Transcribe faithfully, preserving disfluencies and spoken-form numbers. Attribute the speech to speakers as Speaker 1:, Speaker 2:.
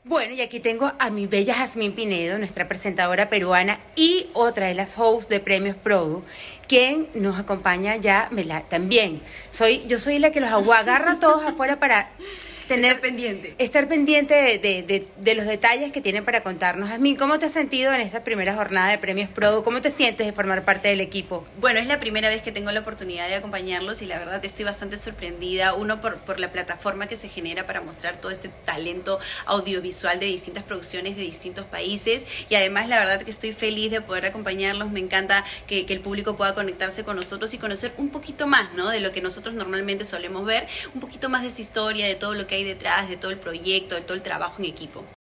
Speaker 1: Bueno, y aquí tengo a mi bella Jazmín Pinedo, nuestra presentadora peruana y otra de las hosts de Premios Produ, quien nos acompaña ya ¿verdad? También. Soy, yo soy la que los agarra a todos afuera para tener,
Speaker 2: estar pendiente.
Speaker 1: Estar pendiente de, de, de, de los detalles que tienen para contarnos. Jazmín, ¿cómo te has sentido en esta primera jornada de Premios Produ? ¿Cómo te sientes de formar parte del equipo?
Speaker 2: Bueno, es la primera vez que tengo la oportunidad de acompañarlos y la verdad estoy bastante sorprendida, uno por, por la plataforma que se genera para mostrar todo este talento audiovisual de distintas producciones de distintos países, y además la verdad que estoy feliz de poder acompañarlos. Me encanta que, que el público pueda conectarse con nosotros y conocer un poquito más, ¿no?, de lo que nosotros normalmente solemos ver, un poquito más de esa historia, de todo lo que hay detrás, de todo el proyecto, de todo el trabajo en equipo.